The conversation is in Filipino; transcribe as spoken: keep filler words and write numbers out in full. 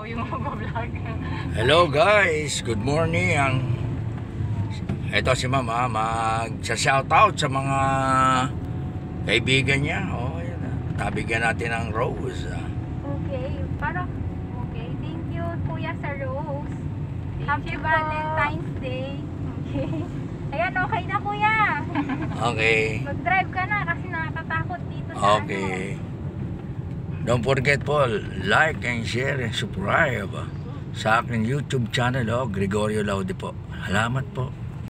yung mag-vlog. Hello guys, good morning. Ang ito si Mama mag-shoutout sa mga kaibigan niya. Oh, yun na. Nabigyan natin ng rose. Okay, parang okay. Thank you Kuya sa Rose. Thank Happy you po. Valentine's Day. Okay. Ayan, okay na Kuya. Okay. Mag-drive ka na kasi nakakatakot dito sa Okay. Don't forget po, like and share and subscribe sa aking YouTube channel, oh, Gregorio Laude po. Salamat po.